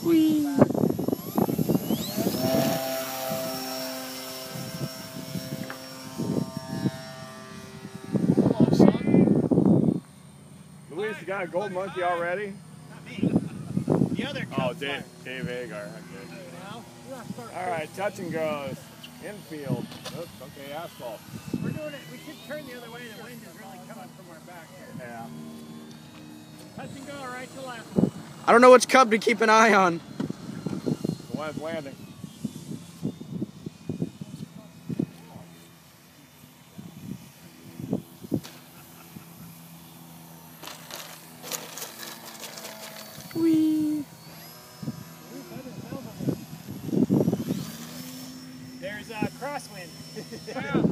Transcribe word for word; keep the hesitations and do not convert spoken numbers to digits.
Whee! Luis, you got a gold monkey already? Not me. The other Cubs. Oh, Dave, Dave Agar. Okay. All right, touch and goes. Infield. Oops, okay, asphalt. We're doing it. We should turn the other way. The wind is really coming from our back here. Yeah. Touch and go, right to left. I don't know which Cub to keep an eye on. The one that's landing. Whee! There's a uh, crosswind. Yeah.